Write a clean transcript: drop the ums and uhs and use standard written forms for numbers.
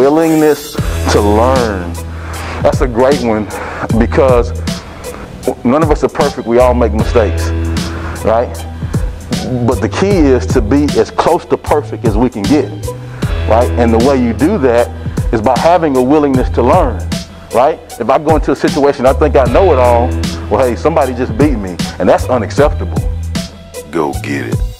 willingness to learn. That's a great one, because none of us are perfect. We all make mistakes, right? But the key is to be as close to perfect as we can get, right? And the way you do that is by having a willingness to learn, right? If I go into a situation, I think I know it all, well, hey, somebody just beat me, and that's unacceptable. Go get it.